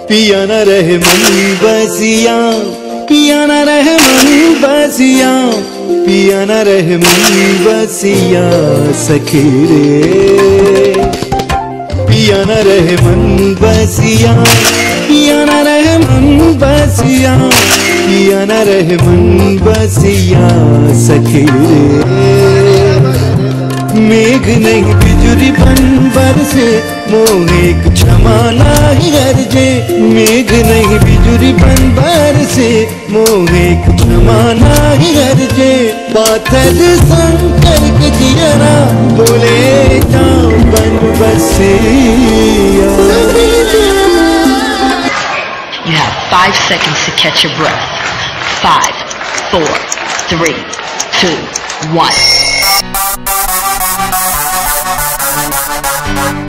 पिया न रहे मन बसिया, पिया न रहे मन बसिया, पिया न रहे मन बसिया सखी रे। पिया न रहे मन बसिया, पिया न रहे मन बसिया, पिया न रहे मन बसिया सखी रे। मेघ नहीं बिजुरी बन बरसे, मोहे क्षमा नाही गरजे। मेघ नहीं बिजुरी बन बरसे, मोहे क्षमा नाही गरजे। पाथर शंकर के जियरा बोले जाओ बन बसिया। You have 5 seconds to catch your breath. 5, 4, 3, 2, 1.